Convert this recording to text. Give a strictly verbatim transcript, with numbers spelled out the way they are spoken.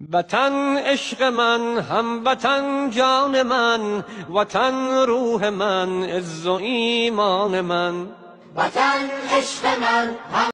وطن عشق من، هموطن جان من، وطن روح من، عز و ایمان من. وطن عشق من،